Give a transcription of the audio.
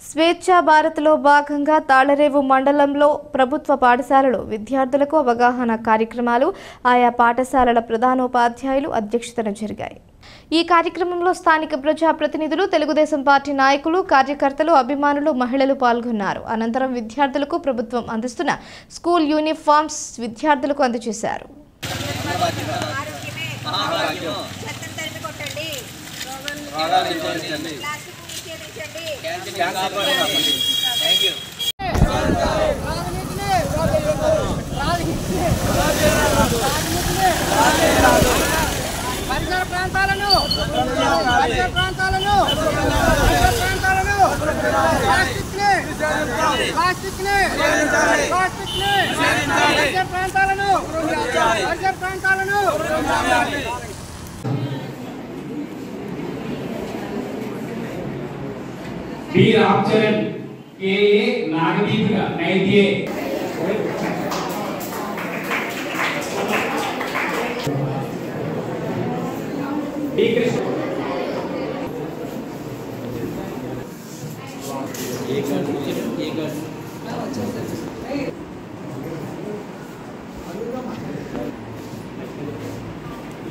స్వేచ్ఛా భారత్లో భాగంగా తాళరేవు మండలంలో ప్రభుత్వ పాఠశాలలో విద్యార్థులకు అవగాహన కార్యక్రమాలు ఆయా పాఠశాలల ప్రధానోపాధ్యాయులు అధ్యక్షతన జరిగాయి. ఈ కార్యక్రమంలో స్థానిక ప్రజాప్రతినిధులు, తెలుగుదేశం పార్టీ నాయకులు, కార్యకర్తలు, అభిమానులు, మహిళలు పాల్గొన్నారు. అనంతరం విద్యార్థులకు ప్రభుత్వం అందిస్తున్న స్కూల్ యూనిఫామ్స్ విద్యార్థులకు అందజేశారు. పరిసర ప్రాంతాలను बी रामचरण के नागदीप का नैत्य बी कृष्ण एक